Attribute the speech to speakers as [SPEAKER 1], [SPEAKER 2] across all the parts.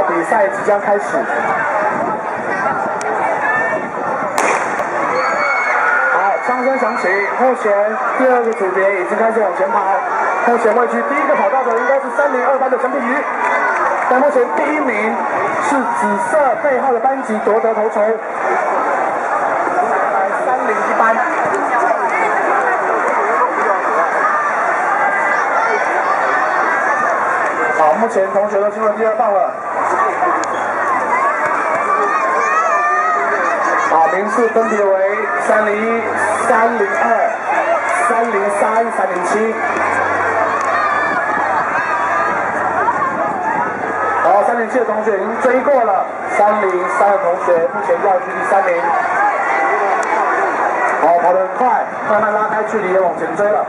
[SPEAKER 1] 比赛即将开始。好，枪声响起，目前第二个组别已经开始往前跑。目前位居第一个跑道的应该是302班的陈品瑜，但目前第1名是紫色背号的班级夺得头筹。301班。好，目前同学都进入第2棒了。好，名次分别为301、302、303、307。好，307的同学已经追过了303的同学，目前要居第3名。好，跑得很快，慢慢拉开距离，也往前追了。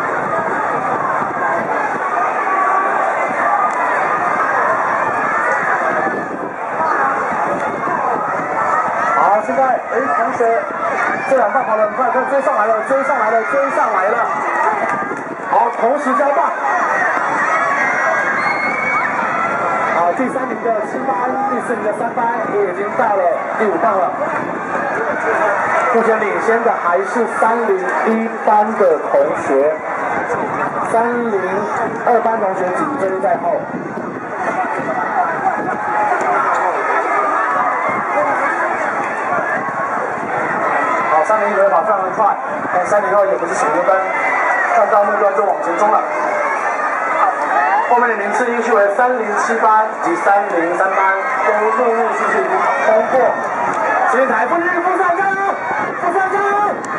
[SPEAKER 1] 现在，同学，这2棒跑得很快，看追上来了，追上来了，追上来了。好，同时交棒。好，第3名的7班，第4名的3班也已经到了第5棒了。目前领先的还是301班的同学，302班同学紧追在后。301跑非常的快，但302也不是省油灯，看到目标就往前冲了。后面的名次依序为307班及303班，都陆陆续续已经通过。直接台，副上加油，副上加油！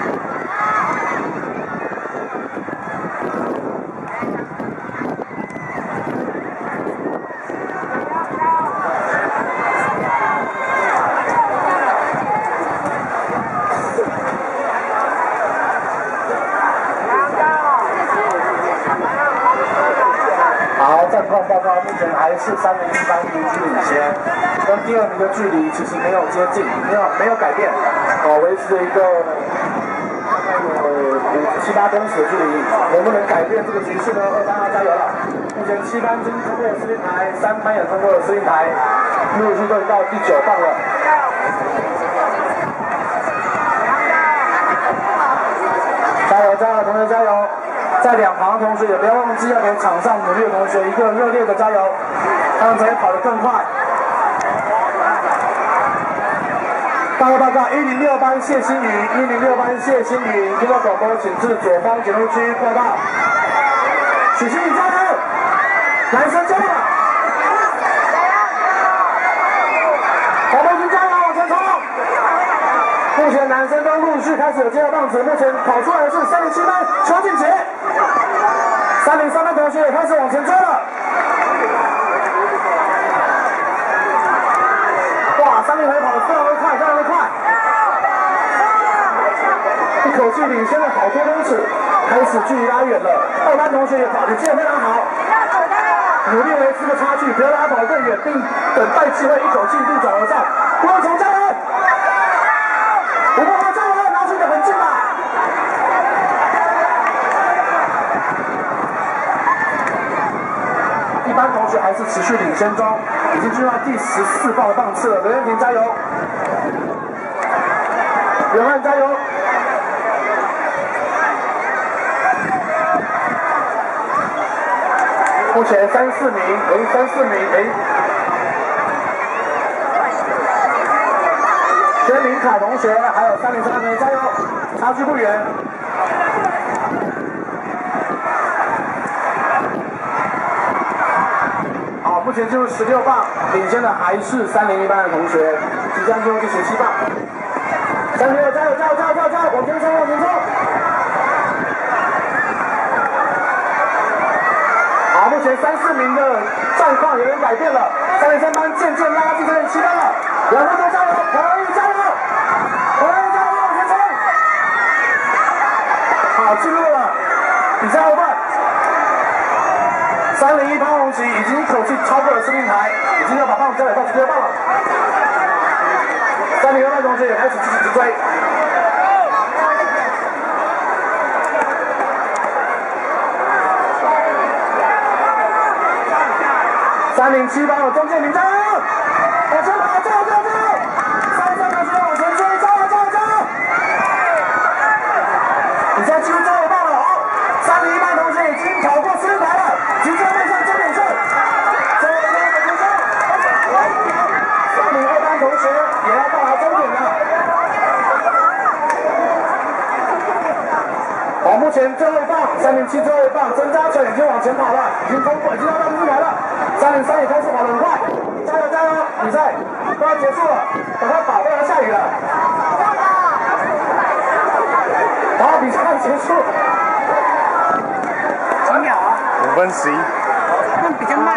[SPEAKER 1] 战况报告，目前还是301班独居领先，跟第2名的距离其实没有接近，没有改变，维持着一个7、8公尺的距离，能不能改变这个局势呢？2班要加油了！目前7班已经通过了司令台，3班也通过了司令台，陆续都已到第9棒了。加油加油，同学加油！在2旁的同学也不要忘记要给场上努力的同学一个热烈的加油，他们才会跑得更快。报告，106班谢欣宇，106班谢欣宇，听到广播请至左方检录区报告。许欣宇加油，男生加油！黄梦君加油，往前冲！目前男生都陆续开始有接到棒子，目前跑出来的是307班邱俊杰。303班同学也开始往前追了，哇！3名同学跑得非常的快，非常的快，一口气领先了好多公尺，开始距离拉远了。2班同学也接得非常好，努力维持个差距，不要让他跑得更远，并等待机会一口气逆转而上。郭文崇加油！吴国华加油！拿出一个很近吧。1班同学还是持续领先中，已经进入到第14棒的棒次了。刘彦廷加油！袁汉加油！目前3、4名，薛明凯同学还有303同学加油，差距不远。目前进入16棒，领先的还是301班的同学，即将进入第17棒。306加油，往前冲，往前冲！好，目前3、4名的战况有点改变了，303班渐渐拉近307班了。2分钟加油，彭文玉加油，往前冲！好，进入了比赛后半。301潘宏奇已经一口气超过了司令台，已经要把棒交给到16棒了。302班同学也开始积极直追。301 307班，中间你加油！往前跑，加油！3站的时候往前追，加油！你现在几乎终尾棒了，好，301班同学已经跑过4排了，即将迈向终点线。终尾棒的结束，302班同学也要到达终点了。好，目前最后一棒，307最后一棒，曾家全已经往前跑了，已经到第4排了。303也开始跑得很快，加油！比赛都要结束了，赶快跑，不然下雨了。好，比赛结束。
[SPEAKER 2] 几秒啊？5分11。那比较慢。